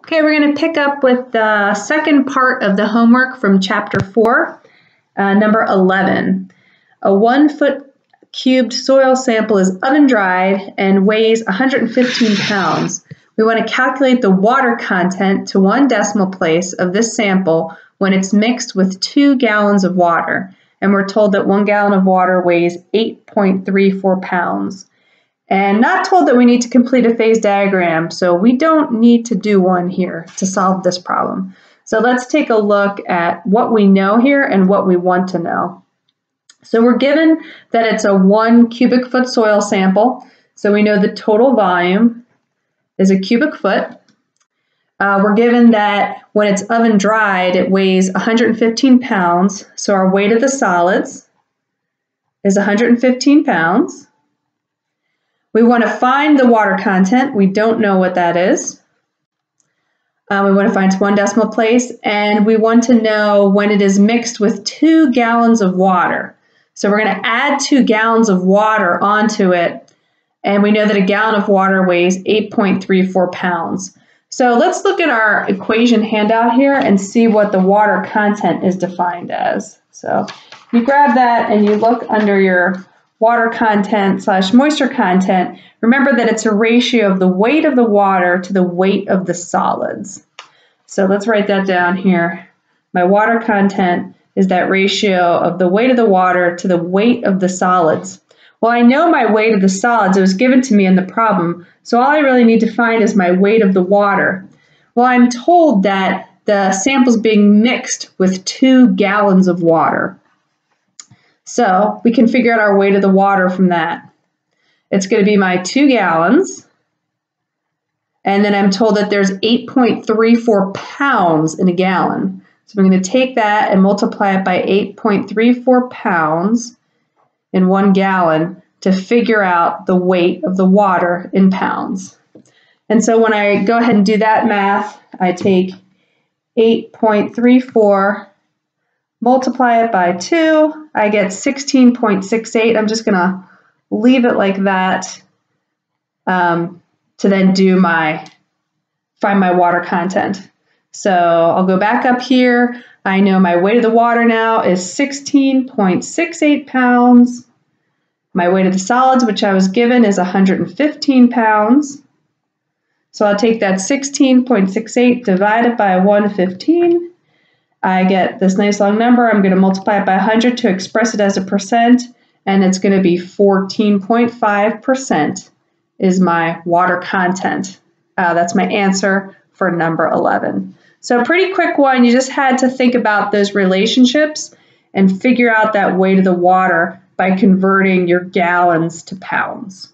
Okay, we're going to pick up with the second part of the homework from Chapter 4, number 11. A 1 foot cubed soil sample is oven dried and weighs 115 pounds. We want to calculate the water content to 1 decimal place of this sample when it's mixed with 2 gallons of water. And we're told that 1 gallon of water weighs 8.34 pounds. And not told that we need to complete a phase diagram, so we don't need to do one here to solve this problem. So let's take a look at what we know here and what we want to know. So we're given that it's a 1 cubic foot soil sample, so we know the total volume is a cubic foot. We're given that when it's oven dried, it weighs 115 pounds, so our weight of the solids is 115 pounds. We want to find the water content. We don't know what that is. We want to find 1 decimal place, and we want to know when it is mixed with 2 gallons of water. So we're going to add 2 gallons of water onto it, and we know that a gallon of water weighs 8.34 pounds. So let's look at our equation handout here and see what the water content is defined as. So you grab that and you look under your water content / moisture content. Remember that it's a ratio of the weight of the water to the weight of the solids. So let's write that down here. My water content is that ratio of the weight of the water to the weight of the solids. Well, I know my weight of the solids. It was given to me in the problem, so all I really need to find is my weight of the water. Well, I'm told that the sample's being mixed with 2 gallons of water. So we can figure out our weight of the water from that. It's going to be my 2 gallons, and then I'm told that there's 8.34 pounds in a gallon. So I'm going to take that and multiply it by 8.34 pounds in 1 gallon to figure out the weight of the water in pounds. And so when I go ahead and do that math, I take 8.34, multiply it by 2, I get 16.68. I'm just going to leave it like that to then find my water content. So I'll go back up here. I know my weight of the water now is 16.68 pounds. My weight of the solids, which I was given, is 115 pounds. So I'll take that 16.68 divided by 115. I get this nice long number. I'm going to multiply it by 100 to express it as a percent, and it's going to be 14.5% is my water content. That's my answer for number 11. So a pretty quick one. You just had to think about those relationships and figure out that weight of the water by converting your gallons to pounds.